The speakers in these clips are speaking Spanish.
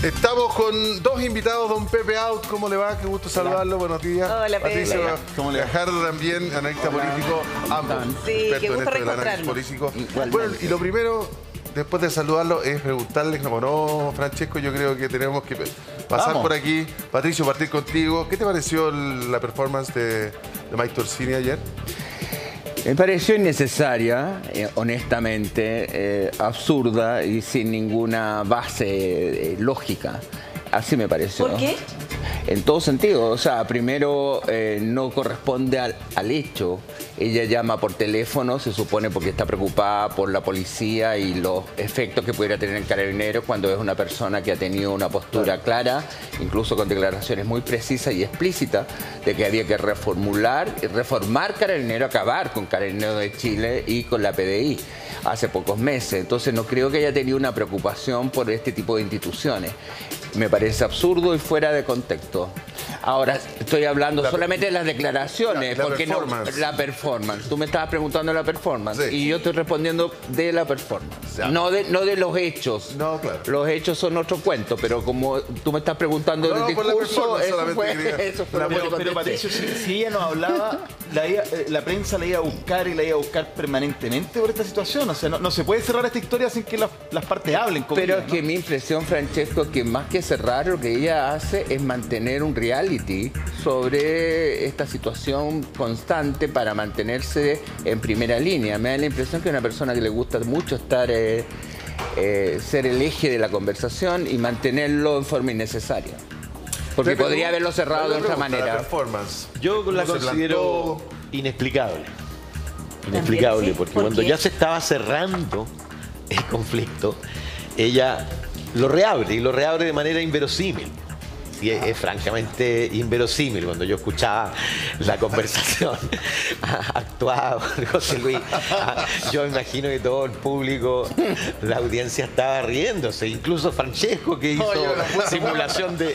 Estamos con dos invitados, don Pepe Out. ¿Cómo le va? Qué gusto saludarlo. Buenos días. Hola, Pepe. Patricio Gajardo también, analista político, ambos. Sí, expertos qué gusto en esto del análisis político. Bueno, y lo primero, después de saludarlo, es preguntarle, como no, Francesco, yo creo que tenemos que pasar por aquí. Patricio, partir contigo. ¿Qué te pareció la performance de Mike Torsini ayer? Me pareció innecesaria, honestamente, absurda y sin ninguna base lógica. Así me pareció. ¿Por qué? En todo sentido. O sea, primero no corresponde al hecho. Ella llama por teléfono, se supone porque está preocupada por la policía y los efectos que pudiera tener el carabinero cuando es una persona que ha tenido una postura clara, incluso con declaraciones muy precisas y explícitas, de que había que reformar Carabinero, acabar con Carabinero de Chile y con la PDI hace pocos meses. Entonces no creo que haya tenido una preocupación por este tipo de instituciones. Me parece absurdo y fuera de contexto. Ahora, estoy hablando solamente de las declaraciones, porque performance. No, la performance. Tú me estabas preguntando de la performance Sí. y yo estoy respondiendo de la performance, no de los hechos. No, claro. Los hechos son otro cuento, pero como tú me estás preguntando del discurso, eso fue lo que Pero contesté. Patricio, si ella no hablaba, la prensa la iba a buscar y la iba a buscar permanentemente por esta situación. O sea, no se puede cerrar esta historia sin que las partes hablen. Pero es que mi impresión, Francesco, es que más que cerrar, lo que ella hace es mantener un reality sobre esta situación constante para mantenerse en primera línea. Me da la impresión que es una persona que le gusta mucho estar, ser el eje de la conversación y mantenerlo en forma innecesaria. Porque Pepe, podría haberlo cerrado de otra La manera. performance. Yo la ¿Cómo se considero plantó? inexplicable. ¿También Inexplicable, sí? porque ¿Por cuando qué? ya se estaba cerrando el conflicto, ella lo reabre y lo reabre de manera inverosímil. Y es francamente inverosímil. Cuando yo escuchaba la conversación actuada por José Luis, yo imagino que todo el público, la audiencia estaba riéndose, incluso Francesco, que hizo simulación de...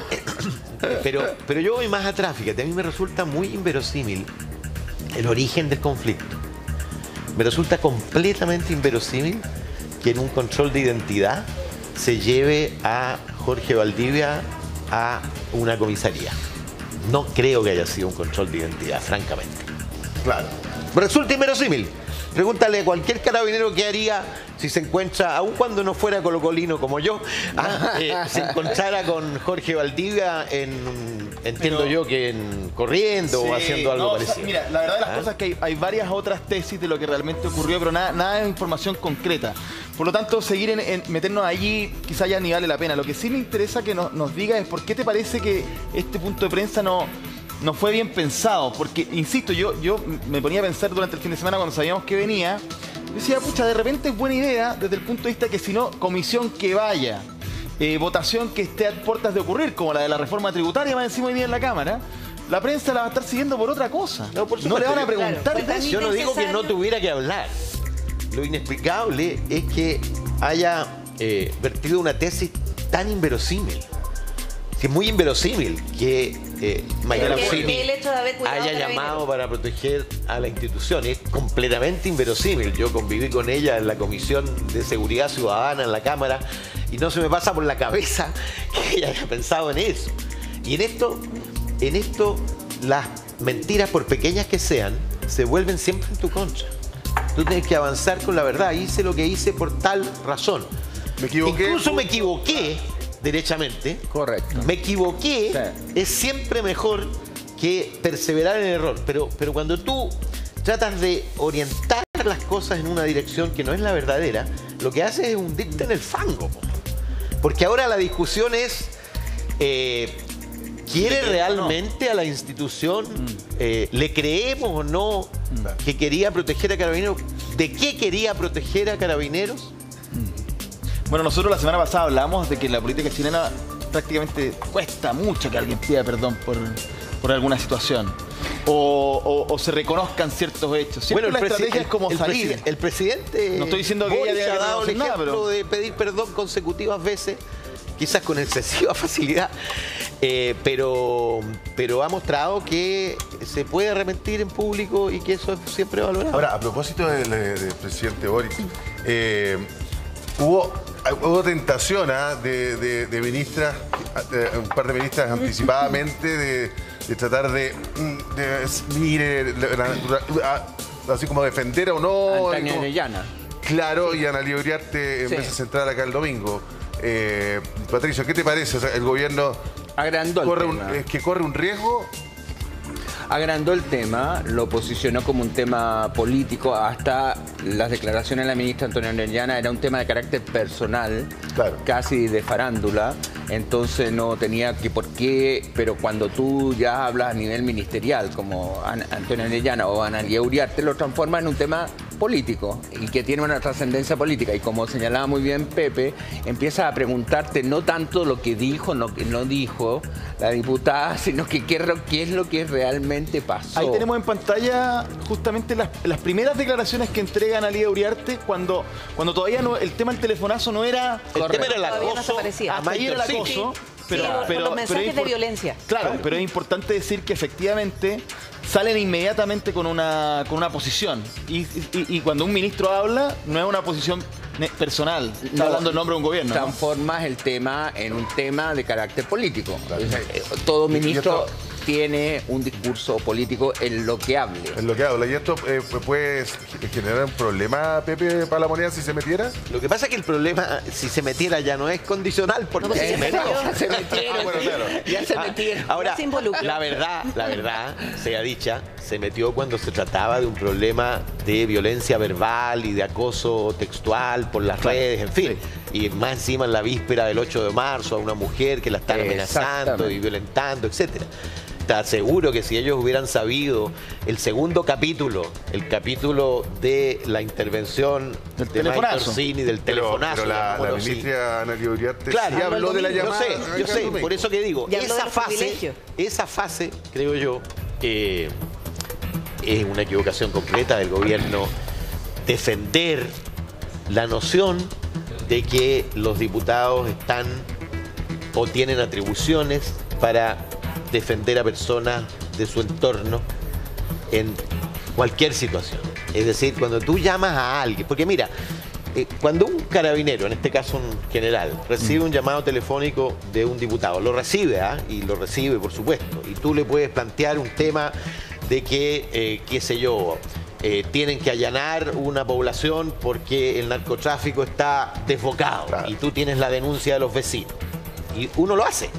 Pero yo voy más atrás, fíjate, a mí me resulta muy inverosímil el origen del conflicto. Me resulta completamente inverosímil que en un control de identidad se lleve a Jorge Valdivia a una comisaría. No creo que haya sido un control de identidad, francamente. Claro. Me resulta inverosímil. Pregúntale a cualquier carabinero qué haría si se encuentra, aun cuando no fuera colocolino como yo, se encontrara con Jorge Valdivia entiendo yo que corriendo o haciendo algo parecido. O sea, mira, la verdad de las cosas es que hay varias otras tesis de lo que realmente ocurrió, pero nada de información concreta. Por lo tanto, seguir en meternos allí quizá ya ni vale la pena. Lo que sí me interesa que nos diga es por qué te parece que este punto de prensa no fue bien pensado. Porque, insisto, yo me ponía a pensar durante el fin de semana cuando sabíamos que venía. Yo decía, pucha, de repente es buena idea desde el punto de vista que si no, comisión que vaya, votación que esté a puertas de ocurrir, como la de la reforma tributaria, más encima hoy día en la Cámara, la prensa la va a estar siguiendo por otra cosa. No, por No le supuesto. van a preguntar Claro, de eso. Yo no digo que no tuviera que hablar. Lo inexplicable es que haya vertido una tesis tan inverosímil. Que es muy inverosímil que Mike Pero Torsini el hecho de haber cuidado haya Carabineros. llamado para proteger a la institución. Es completamente inverosímil. Yo conviví con ella en la Comisión de Seguridad Ciudadana en la Cámara y no se me pasa por la cabeza que ella haya pensado en eso. Y en esto las mentiras, por pequeñas que sean, se vuelven siempre en tu contra. Tú tienes que avanzar con la verdad. Hice lo que hice por tal razón. Me equivoqué. Incluso me equivoqué derechamente. Correcto. Me equivoqué. Sí. Es siempre mejor que perseverar en el error. Pero cuando tú tratas de orientar las cosas en una dirección que no es la verdadera, lo que haces es hundirte en el fango. Porque ahora la discusión es... ¿quiere realmente a la institución? ¿Le creemos o no que quería proteger a Carabineros? ¿De qué quería proteger a Carabineros? Bueno, nosotros la semana pasada hablamos de que la política chilena prácticamente cuesta mucho que alguien pida perdón por alguna situación. O se reconozcan ciertos hechos. Siempre la estrategia es como salir. El presidente No estoy diciendo que ella Boric tenga ha que dado el reconocer nada, ejemplo pero... de pedir perdón consecutivas veces, quizás con excesiva facilidad, pero ha mostrado que se puede arrepentir en público y que eso es siempre valorado. Ahora, a propósito del presidente Boric, hubo hubo tentación de ministras, un par de ministras anticipadamente de tratar de así como defender o no. Antonio Orellana. Claro, y Analía Uriarte en vez de central acá el domingo. Patricio, ¿qué te parece? O sea, el gobierno agrandó corre un riesgo. Agrandó el tema, lo posicionó como un tema político, hasta las declaraciones de la ministra Antonia Orellana era un tema de carácter personal, claro, casi de farándula, entonces no tenía que por qué, pero cuando tú ya hablas a nivel ministerial, como Antonia Orellana o Analía Uriarte, lo transforma en un tema político y que tiene una trascendencia política, y como señalaba muy bien Pepe, empieza a preguntarte no tanto lo que dijo, no dijo la diputada, sino que qué es lo que realmente pasó. Ahí tenemos en pantalla justamente las primeras declaraciones que entrega Analía Uriarte cuando todavía no, el tema del telefonazo no era... El tema era el acoso. No se parecía. Hasta ahí era el acoso. Pero los mensajes de violencia. Claro, pero es importante decir que efectivamente salen inmediatamente con una posición. Y cuando un ministro habla, no es una posición personal, está hablando en nombre de un gobierno. Transformas el tema en un tema de carácter político. Claro. Todo ministro tiene un discurso político en lo que hable. En lo que habla. ¿Y esto puede generar un problema, Pepe, para la moneda si se metiera? Lo que pasa es que el problema, si se metiera, ya no es condicional, porque no, se metió. Se metieron. Bueno, claro. Ya se metieron. Ahora, se involucra. la verdad, sea dicha, se metió cuando se trataba de un problema de violencia verbal y de acoso textual por las redes, en fin. Y más encima en la víspera del 8 de marzo a una mujer que la están amenazando y violentando, etcétera. Te aseguro que si ellos hubieran sabido el segundo capítulo, el capítulo de la intervención de Mike Orsini, del telefonazo. Pero la ministra Analía Uriarte sí habló de la llamada. Yo sé, por eso que digo, esa fase, creo yo, es una equivocación concreta del gobierno defender la noción de que los diputados están o tienen atribuciones para defender a personas de su entorno en cualquier situación. Es decir, cuando tú llamas a alguien, porque mira, cuando un carabinero, en este caso un general, recibe un llamado telefónico de un diputado, lo recibe, y lo recibe, por supuesto, y tú le puedes plantear un tema de que, qué sé yo, tienen que allanar una población porque el narcotráfico está desbocado, claro, y tú tienes la denuncia de los vecinos, y uno lo hace.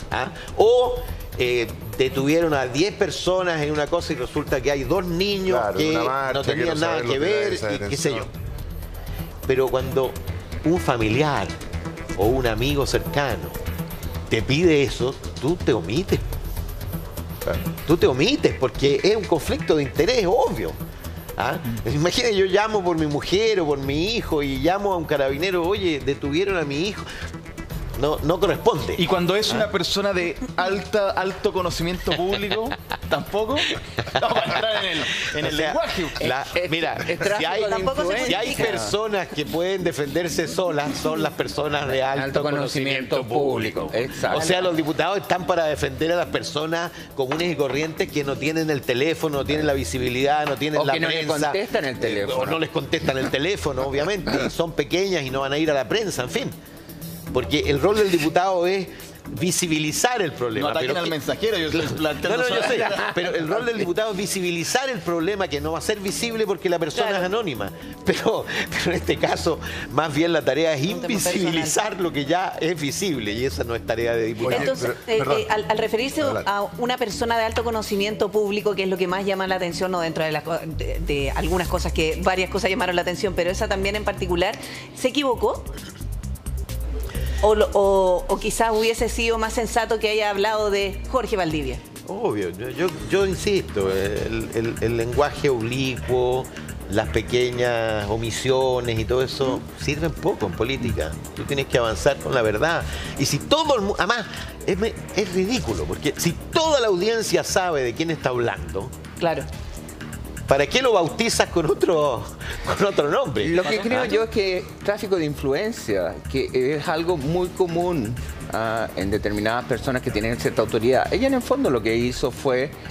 O detuvieron a 10 personas en una cosa y resulta que hay 2 niños, claro, que no tenían nada que ver y qué sé yo. Pero cuando un familiar o un amigo cercano te pide eso, tú te omites. Claro. Tú te omites porque es un conflicto de interés obvio. Imagínate, yo llamo por mi mujer o por mi hijo y llamo a un carabinero, oye, detuvieron a mi hijo. No corresponde. Y cuando es una persona de alto conocimiento público, tampoco. No, para entrar en el lenguaje. Mira, si hay personas que pueden defenderse solas, son las personas de alto conocimiento público. Exacto. O sea, los diputados están para defender a las personas comunes y corrientes que no tienen el teléfono, no tienen la visibilidad, no tienen la prensa. No les contestan el teléfono. No les contestan el teléfono, obviamente. Y son pequeñas y no van a ir a la prensa, en fin. Porque el rol del diputado es visibilizar el problema. No ataquen al mensajero. Yo sé. Pero el rol del diputado es visibilizar el problema que no va a ser visible porque la persona es anónima. Pero en este caso, más bien la tarea es invisibilizar lo que ya es visible y esa no es tarea de diputado. Entonces, al referirse a una persona de alto conocimiento público, que es lo que más llama la atención, no dentro de algunas cosas, que varias cosas llamaron la atención, pero esa también en particular, ¿se equivocó? O quizás hubiese sido más sensato que haya hablado de Jorge Valdivia. Obvio, yo insisto, el lenguaje oblicuo, las pequeñas omisiones y todo eso sirven poco en política. Tú tienes que avanzar con la verdad. Y si todo el mundo, además, es ridículo, porque si toda la audiencia sabe de quién está hablando, claro, ¿para qué lo bautizas con otro nombre? Lo que creo yo es que tráfico de influencia, que es algo muy común en determinadas personas que tienen cierta autoridad. Ella en el fondo lo que hizo fue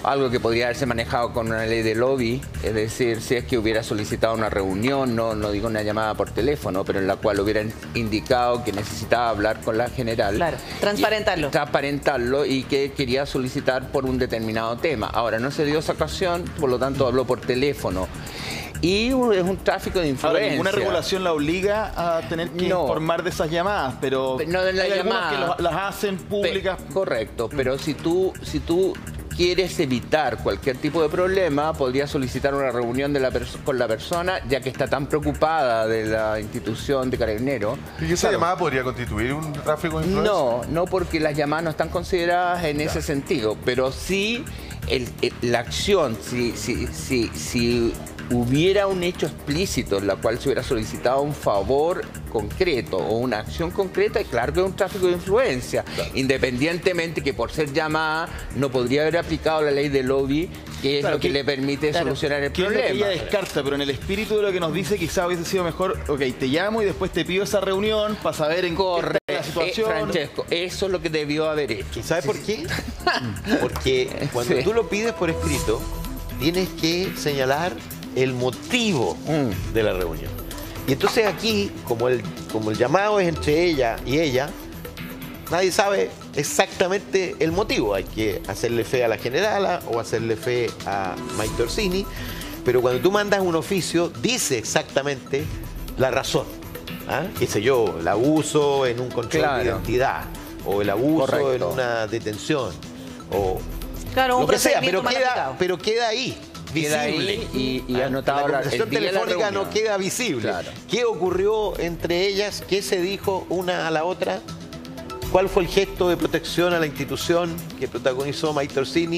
algo que podría haberse manejado con una ley de lobby, es decir, si es que hubiera solicitado una reunión, no digo una llamada por teléfono, pero en la cual hubieran indicado que necesitaba hablar con la general. Claro, transparentarlo. Transparentarlo y que quería solicitar por un determinado tema. Ahora, no se dio esa ocasión, por lo tanto habló por teléfono. Y es un tráfico de influencia. Ahora, ninguna regulación la obliga a tener que informar de esas llamadas, pero no de la hay llamada, algunos que las hacen públicas. Correcto, pero si tú quieres evitar cualquier tipo de problema, podrías solicitar una reunión con la persona, ya que está tan preocupada de la institución de Carabineros. ¿Y esa llamada podría constituir un tráfico de influencia? No, porque las llamadas no están consideradas en ese sentido, pero sí la acción, si hubiera un hecho explícito en la cual se hubiera solicitado un favor concreto o una acción concreta, y claro que es un tráfico de influencia, independientemente que por ser llamada no podría haber aplicado la ley de lobby, que es lo que le permite solucionar el problema. Es lo que ella descarta, pero en el espíritu de lo que nos dice, quizá hubiese sido mejor, ok, te llamo y después te pido esa reunión para saber en qué está la situación. Francesco, eso es lo que debió haber hecho. ¿Y sabes por qué? Porque cuando tú lo pides por escrito, tienes que señalar el motivo de la reunión. Y entonces aquí, como el llamado es entre ella y ella, nadie sabe exactamente el motivo. Hay que hacerle fe a la generala o hacerle fe a Maite Orsini, pero cuando tú mandas un oficio, dice exactamente la razón. Qué sé yo, el abuso en un control de identidad, o el abuso en una detención, o lo que sea, pero queda ahí. Visible. Y anotado la conversación telefónica no queda visible. Claro. ¿Qué ocurrió entre ellas? ¿Qué se dijo una a la otra? ¿Cuál fue el gesto de protección a la institución que protagonizó Maite Orsini?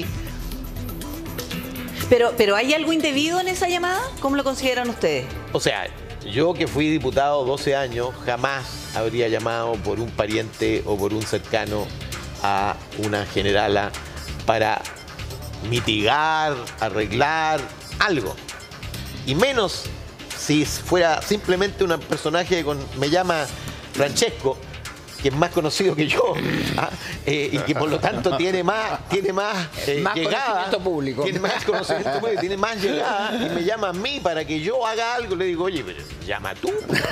Pero ¿hay algo indebido en esa llamada? ¿Cómo lo consideran ustedes? O sea, yo que fui diputado 12 años, jamás habría llamado por un pariente o por un cercano a una generala para mitigar, arreglar algo. Y menos si fuera simplemente un personaje me llama Francesco, que es más conocido que yo, y que por lo tanto tiene más llegada, conocimiento público. Tiene más conocimiento público, tiene más llegada, y me llama a mí para que yo haga algo. Le digo, oye, pero llama tú.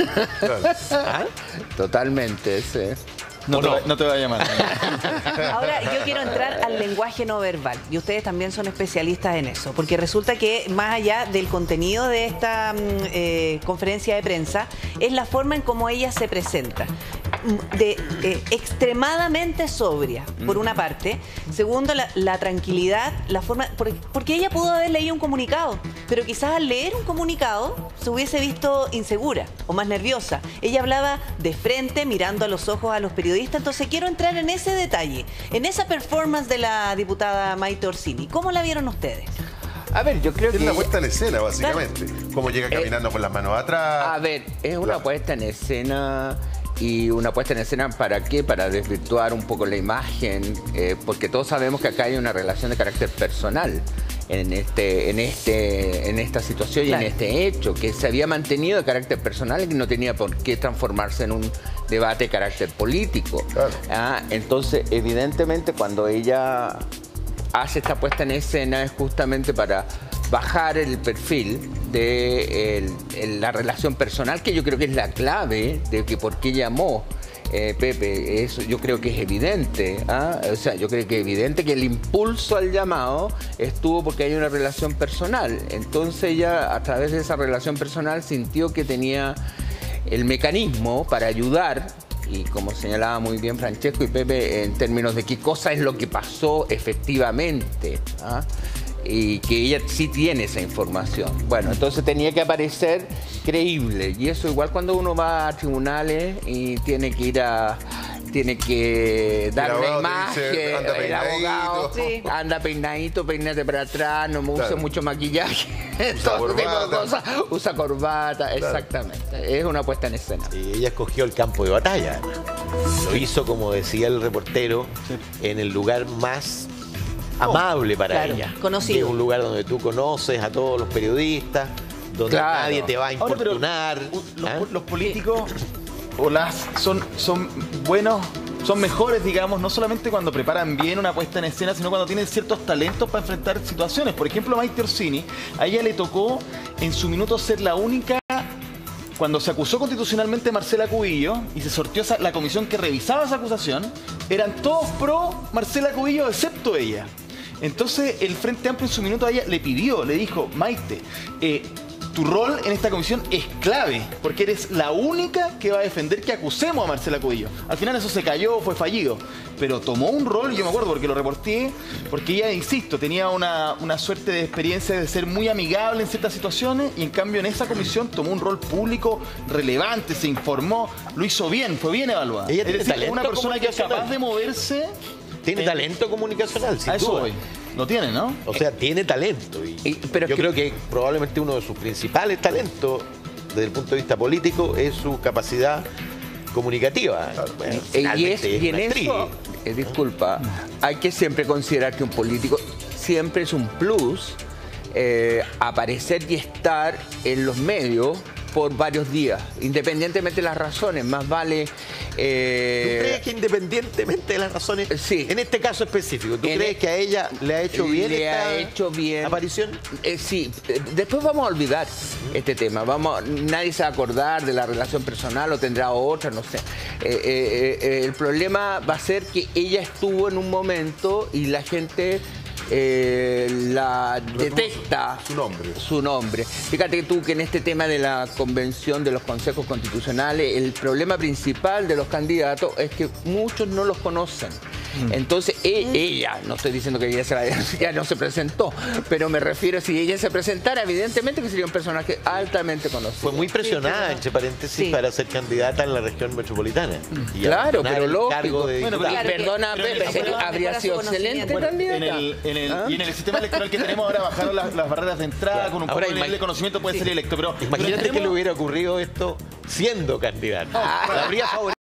Totalmente, sí. No te va a llamar. Ahora, yo quiero entrar al lenguaje no verbal, y ustedes también son especialistas en eso, porque resulta que más allá del contenido de esta conferencia de prensa, es la forma en cómo ella se presenta. Extremadamente sobria, por una parte. Segundo, la tranquilidad, la forma, porque ella pudo haber leído un comunicado, pero quizás al leer un comunicado se hubiese visto insegura o más nerviosa. Ella hablaba de frente, mirando a los ojos a los periodistas. Entonces quiero entrar en ese detalle, en esa performance de la diputada Maite Orsini. ¿Cómo la vieron ustedes? A ver, yo creo que... Es una puesta en escena, básicamente. Cómo llega caminando con las manos atrás. A ver, es una puesta en escena... Y una puesta en escena, ¿para qué? Para desvirtuar un poco la imagen, porque todos sabemos que acá hay una relación de carácter personal en esta situación y en este hecho, que se había mantenido de carácter personal y que no tenía por qué transformarse en un debate de carácter político. Claro. Entonces, evidentemente, cuando ella hace esta puesta en escena es justamente para bajar el perfil de la relación personal, que yo creo que es la clave de que por qué llamó Pepe. Eso yo creo que es evidente. O sea, yo creo que es evidente que el impulso al llamado estuvo porque hay una relación personal. Entonces ella, a través de esa relación personal, sintió que tenía el mecanismo para ayudar, y como señalaba muy bien Francesco y Pepe, en términos de qué cosa es lo que pasó efectivamente, y que ella sí tiene esa información. Bueno, entonces tenía que aparecer creíble, y eso igual cuando uno va a tribunales y tiene que dar la imagen, el abogado anda peinadito, peínate para atrás, no me use mucho maquillaje, usa corbata, exactamente. Es una puesta en escena. Y ella escogió el campo de batalla. Lo hizo, como decía el reportero, en el lugar más amable para ella. Conocido. Que es un lugar donde tú conoces a todos los periodistas, donde nadie te va a importunar. Los políticos son buenos son mejores, digamos, no solamente cuando preparan bien una puesta en escena, sino cuando tienen ciertos talentos para enfrentar situaciones. Por ejemplo, Maite Orsini, a ella le tocó en su minuto ser la única. Cuando se acusó constitucionalmente a Marcela Cubillo y se sorteó la comisión que revisaba esa acusación, eran todos pro Marcela Cubillo excepto ella. Entonces el Frente Amplio en su minuto a ella le pidió, le dijo, Maite, tu rol en esta comisión es clave, porque eres la única que va a defender que acusemos a Marcela Cubillo. Al final eso se cayó, fue fallido, pero tomó un rol, y yo me acuerdo porque lo reporté, porque ella, insisto, tenía una suerte de experiencia de ser muy amigable en ciertas situaciones, y en cambio en esa comisión tomó un rol público relevante, se informó, lo hizo bien, fue bien evaluada. Ella tiene talento una persona que es capaz de moverse. Tiene talento comunicacional, sin eso duda. voy. Lo tiene, ¿no? O sea, tiene talento. Pero yo creo que probablemente uno de sus principales talentos, desde el punto de vista político, es su capacidad comunicativa. Bueno, y en eso, disculpa, hay que siempre considerar que un político siempre es un plus aparecer y estar en los medios por varios días, independientemente de las razones, más vale... ¿Tú crees que independientemente de las razones, sí, en este caso específico, ¿tú crees que a ella le ha hecho bien esta aparición? Sí, después vamos a olvidar este tema, nadie se va a acordar de la relación personal o tendrá otra, no sé. El problema va a ser que ella estuvo en un momento y la gente... la detesta su nombre. Fíjate tú que en este tema de la convención de los consejos constitucionales, el problema principal de los candidatos es que muchos no los conocen. Entonces ella, no estoy diciendo que ella no se presentó, pero me refiero, si ella se presentara, evidentemente que sería un personaje altamente conocido. Fue muy presionada, entre paréntesis, para ser candidata en la región metropolitana. Y claro, pero lógico. Perdona, Pepe, habría sido excelente candidata. Y en el sistema electoral que tenemos ahora bajaron las barreras de entrada, con un poco de nivel de conocimiento puede ser electo. Pero imagínate que le hubiera ocurrido esto siendo candidata. La habría favorecido.